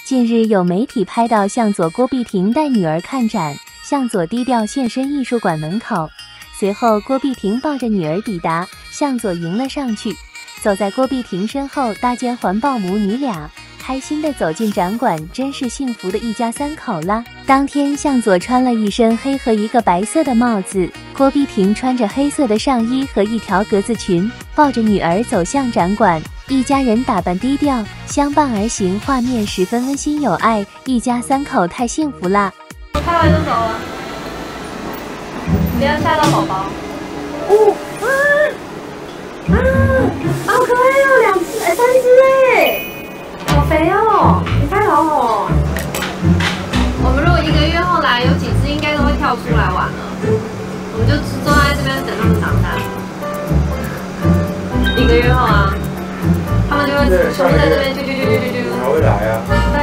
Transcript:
近日有媒体拍到向佐郭碧婷带女儿看展，向佐低调现身艺术馆门口，随后郭碧婷抱着女儿抵达，向佐迎了上去，走在郭碧婷身后，搭肩环抱母女俩，开心地走进展馆，真是幸福的一家三口啦。当天向佐穿了一身黑和一个白色的帽子，郭碧婷穿着黑色的上衣和一条格子裙，抱着女儿走向展馆，一家人打扮低调，相伴而行，画面十分温馨有爱，一家三口太幸福啦。 我拍完就走了，不要吓到宝宝。 好可爱哦，2只，3只哎，好肥哦，你太老哦。 我们如果1个月后来，有几只应该都会跳出来玩了，我们就坐在这边等他们长大。1个月后啊，他们就会全部在这边啾啾啾啾啾啾。 还会来啊？